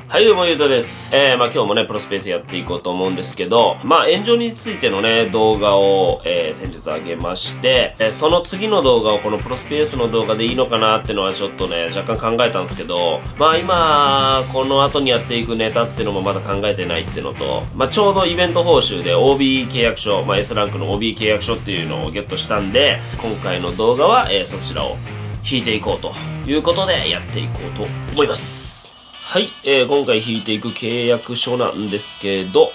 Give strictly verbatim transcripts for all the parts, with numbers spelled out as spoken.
はい、どうも、ゆうとです。えー、まあ今日もね、プロスペースやっていこうと思うんですけど、まあ炎上についてのね、動画を、えー、先日上げまして、えー、その次の動画をこのプロスペースの動画でいいのかなってのはちょっとね、若干考えたんですけど、まあ今、この後にやっていくネタってのもまだ考えてないってのと、まあちょうどイベント報酬で オービー 契約書、まあ S ランクの オービー 契約書っていうのをゲットしたんで、今回の動画は、えー、そちらを引いていこうということでやっていこうと思います。はい、えー、今回引いていく契約書なんですけど、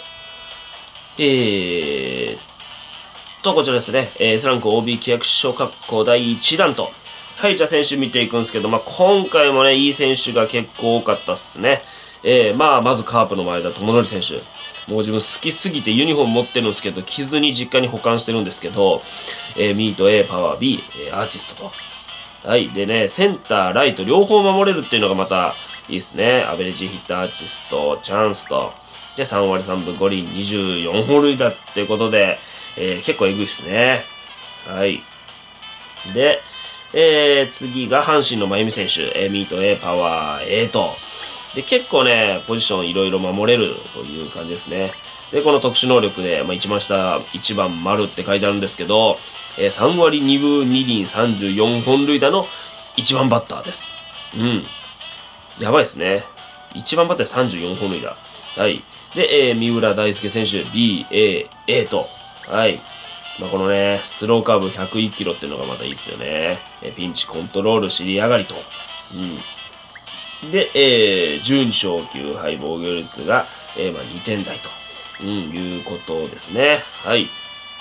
えーと、こちらですね、えー、S ランク オービー 契約書括弧だいいち弾と。はい、じゃあ選手見ていくんですけど、まあ、今回もね、いい選手が結構多かったっすね。えー、まあ、まずカープの前田智則選手。もう自分好きすぎてユニフォーム持ってるんですけど、着ずに実家に保管してるんですけど、えー、ミート A、パワー B、えー、アーティストと。はい、でね、センター、ライト両方守れるっていうのがまた、いいですね。アベレージヒッターアーティスト、チャンスと。で、さんわりさんぶごりん、にじゅうよんほん塁打ってことで、えー、結構エグいっすね。はい。で、えー、次が阪神の真由美選手。えー、ミート A、パワー A と。で、結構ね、ポジションいろいろ守れるという感じですね。で、この特殊能力で、まあ、一番下、いちばん丸って書いてあるんですけど、えー、さんわりにぶにりんさんじゅうよんほん塁打のいちばんバッターです。うん。やばいですね。いちばんバッターでさんじゅうよんほん塁打。はい。で、えー、三浦大輔選手、B、A、A と。はい。まあ、このね、スローカーブひゃくいちキロっていうのがまたいいですよね。えー、ピンチコントロール、尻上がりと。うん。で、えー、じゅうにしょうきゅうはい、防御率が、えー、まあ、にてん台と。うん、いうことですね。はい。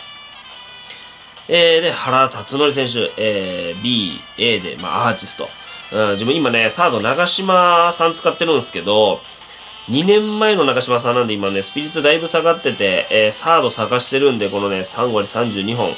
えー、で、原辰徳選手、えー、B、A で、まあ、アーティスト。うん、自分今ね、サード長島さん使ってるんですけど、にねんまえの長島さんなんで今ね、スピリッツだいぶ下がってて、えー、サード探してるんで、このね、さんわりさんじゅうにほん。うん。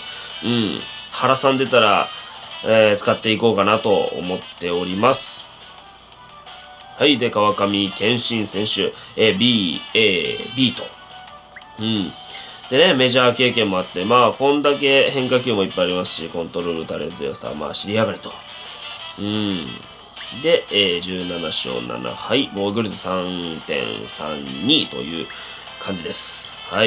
原さん出たら、えー、使っていこうかなと思っております。はい。で、川上健信選手、えー、B、A、B と。うん。でね、メジャー経験もあって、まあ、こんだけ変化球もいっぱいありますし、コントロール、打たれ強さ、まあ、尻上がりと。うん。で、えー、じゅうななしょうななはい、防御率 さんてんさんに という感じです。はい。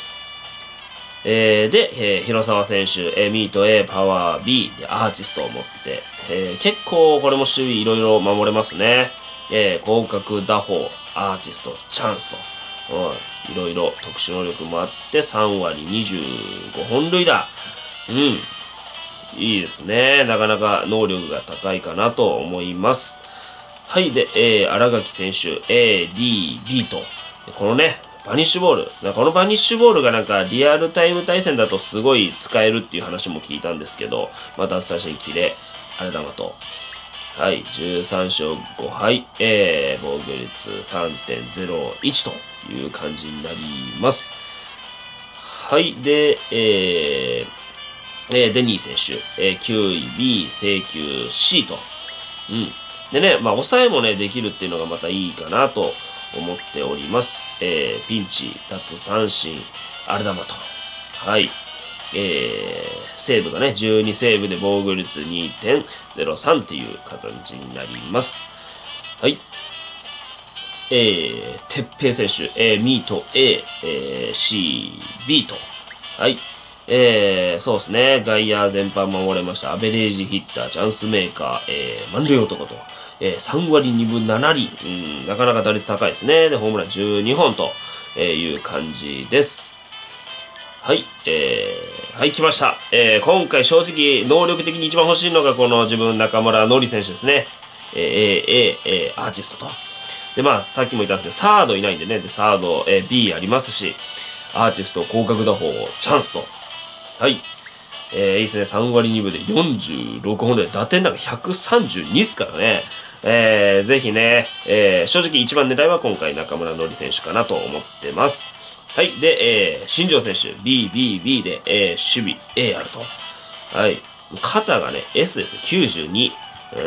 えー、で、えー、広沢選手、えー、ミート A、パワー B でアーティストを持ってて、えー、結構これも守備いろいろ守れますね。えー、広角打法、アーティスト、チャンスと。いろいろ特殊能力もあってさんわりにじゅうごほん塁打。うん。いいですね。なかなか能力が高いかなと思います。はい。で、えー、荒垣選手、A、D、B と。このね、バニッシュボール。このバニッシュボールがなんかリアルタイム対戦だとすごい使えるっていう話も聞いたんですけど、また最初にキレ、あれ玉と。はい。じゅうさんしょうごはい。えー、防御率 さんてんゼロいち という感じになります。はい。で、えー、えー、デニー選手、えー、きゅうい B、請求 C と。うん。でね、まあ、抑えもね、できるっていうのがまたいいかなと思っております。えー、ピンチ、奪三振、あれ玉と。はい。えー、セーブがね、じゅうにセーブで防御率 にてんゼロさん っていう形になります。はい。えー、てっぺい選手、えー、ミート A、えー、C、B と。はい。えー、そうですね。外野全般守れました。アベレージヒッター、チャンスメーカー、えー、満塁男と。えー、さんわりにぶななりん。うん、なかなか打率高いですね。で、ホームランじゅうにほんという感じです。はい、えー、はい、来ました。えー、今回正直、能力的に一番欲しいのがこの自分、中村のり選手ですね。えー、A、A、A、アーティストと。で、まあ、さっきも言ったんですけど、サードいないんでね、で、サード、えー、B ありますし、アーティスト、広角打法、チャンスと。はい。えー、いいですね。さんわりにぶでよんじゅうろくほんで、打点なんかひゃくさんじゅうにですからね。えー、ぜひね、えー、正直一番狙いは今回中村のり選手かなと思ってます。はい。で、えー、新庄選手、B、B、B で、えー、守備 A あると。はい。肩がね、S ですね。きゅうじゅうに。うん。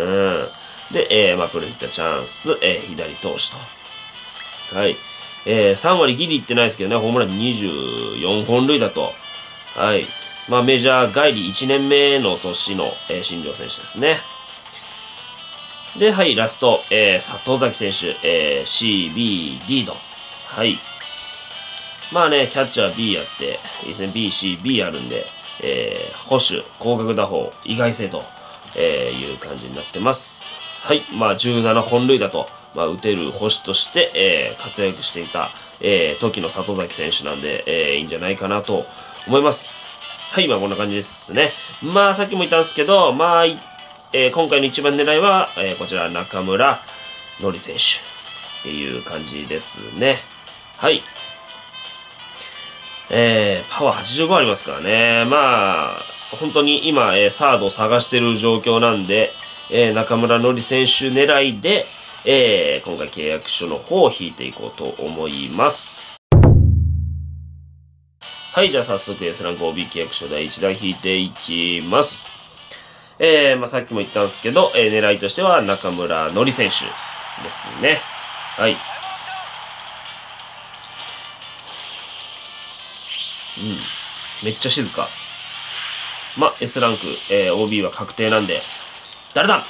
で、えー、まあ、プロヒッターチャンス、えー、左投手と。はい。えー、さんわりギリいってないですけどね、ホームランにじゅうよんほん塁だと。はい。まあ、メジャー帰りいちねんめの年の、えー、新庄選手ですね。 で、はい、ラスト、えー、里崎選手、えー、シー、ビー、ディー と。はい。まあね、キャッチャー ビー やって、いいですね、ビー、シー、ビー あるんで、えー、保守、広角打法、意外性と、えー、いう感じになってます。はい。まあ、じゅうななほん塁打と、まあ、打てる捕手として、えー、活躍していた、えー、時の里崎選手なんで、えー、いいんじゃないかなと思います。はい、まあ、こんな感じですね。まあ、さっきも言ったんですけど、まあ、えー、今回の一番狙いは、えー、こちら、中村のり選手っていう感じですね。はい。えー、パワーはちじゅうごありますからね。まあ、本当に今、えー、サードを探してる状況なんで、えー、中村のり選手狙いで、えー、今回契約書の方を引いていこうと思います。はい、じゃあ早速 エス ランク オービー 契約書だいいちだん引いていきます。えー、まあさっきも言ったんですけど、えー、狙いとしては中村のり選手ですね。はい。うん。めっちゃ静か。まあ、S ランク、えー、オービー は確定なんで、誰だ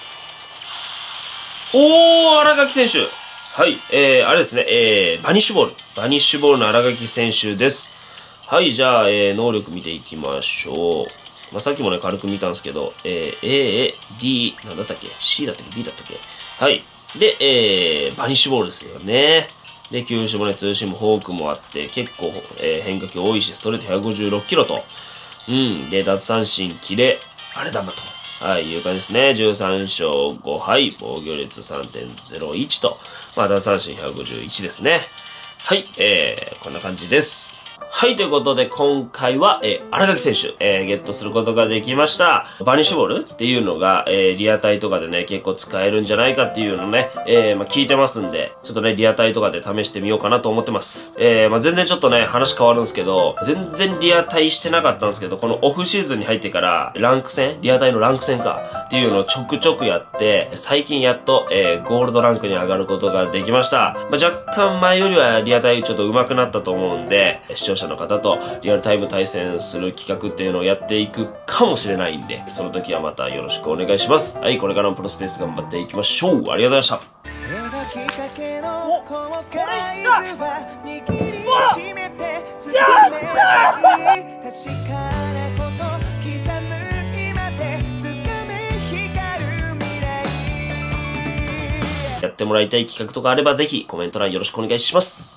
おー、荒垣選手はい、えー、あれですね、えー、バニッシュボール。バニッシュボールの荒垣選手です。はい、じゃあ、えー、能力見ていきましょう。まあ、さっきもね、軽く見たんですけど、えー、A、D、なんだったっけ ?C だったっけ ?B だったっけはい。で、えー、バニッシュボールですよね。で、球種もね、ツーシーム、フォークもあって、結構、えー、変化球多いし、ストレートひゃくごじゅうろっキロと。うん。で、奪三振、キレ、あれだまと。はい、いう感じですね。じゅうさんしょうごはい、防御率 さんてんゼロいち と。まあ、奪三振ひゃくごじゅういちですね。はい、えー、こんな感じです。はい、ということで今回は、えー、荒垣選手、えー、ゲットすることができました。バニッシュボールっていうのが、えー、リアタイとかでね、結構使えるんじゃないかっていうのね、えー、まあ、聞いてますんで、ちょっとね、リアタイとかで試してみようかなと思ってます。えー、まあ、全然ちょっとね、話変わるんですけど、全然リアタイしてなかったんですけど、このオフシーズンに入ってから、ランク戦リアタイのランク戦かっていうのをちょくちょくやって、最近やっと、えー、ゴールドランクに上がることができました。まあ、若干前よりはリアタイちょっと上手くなったと思うんで、視聴者の方とリアルタイム対戦する企画っていうのをやっていくかもしれないんで、その時はまたよろしくお願いします。はい、これからのプロスペース頑張っていきましょう。ありがとうございました。やってもらいたい企画とかあればぜひコメント欄よろしくお願いします。